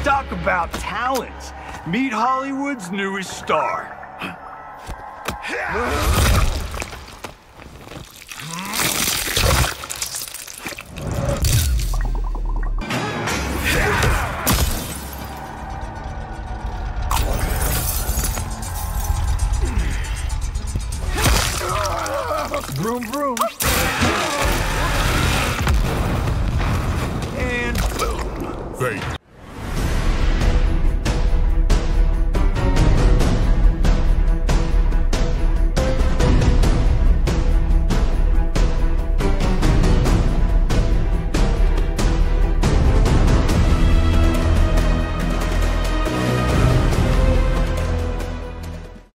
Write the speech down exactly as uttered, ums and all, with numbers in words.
Talk about talent. Meet Hollywood's newest star. Vroom, vroom. And boom. Fate.